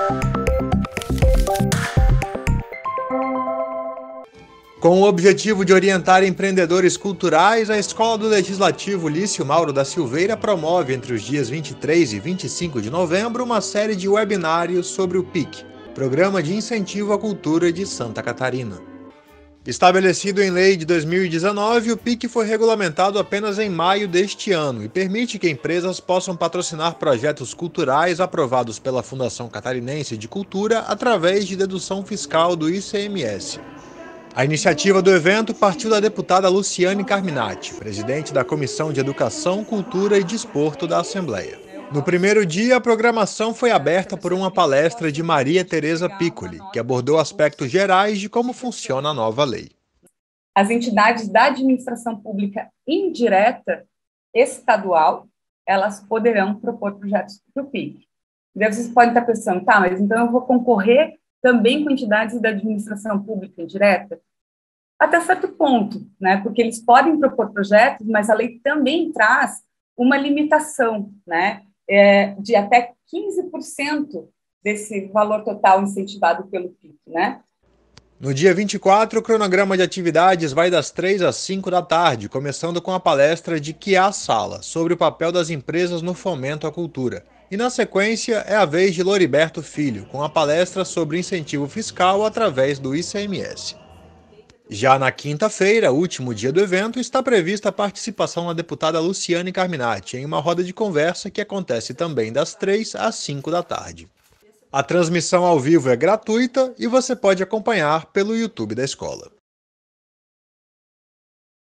Com o objetivo de orientar empreendedores culturais, a Escola do Legislativo Lício Mauro da Silveira promove entre os dias 23 e 25 de novembro uma série de webinários sobre o PIC, Programa de Incentivo à Cultura de Santa Catarina. Estabelecido em lei de 2019, o PIC foi regulamentado apenas em maio deste ano e permite que empresas possam patrocinar projetos culturais aprovados pela Fundação Catarinense de Cultura através de dedução fiscal do ICMS. A iniciativa do evento partiu da deputada Luciane Carminati, presidente da Comissão de Educação, Cultura e Desporto da Assembleia. No primeiro dia, a programação foi aberta por uma palestra de Maria Tereza Piccoli, que abordou aspectos gerais de como funciona a nova lei. As entidades da administração pública indireta estadual, elas poderão propor projetos para o PIC. Daí vocês podem estar pensando, tá, mas então eu vou concorrer também com entidades da administração pública indireta? Até certo ponto, né? Porque eles podem propor projetos, mas a lei também traz uma limitação, né? De até 15% desse valor total incentivado pelo PIC, né? No dia 24, o cronograma de atividades vai das 3 às 5 da tarde, começando com a palestra de Kiá Sala, sobre o papel das empresas no fomento à cultura. E na sequência é a vez de Loriberto Filho, com a palestra sobre incentivo fiscal através do ICMS. Já na quinta-feira, último dia do evento, está prevista a participação da deputada Luciane Carminati em uma roda de conversa que acontece também das 3 às 5 da tarde. A transmissão ao vivo é gratuita e você pode acompanhar pelo YouTube da escola.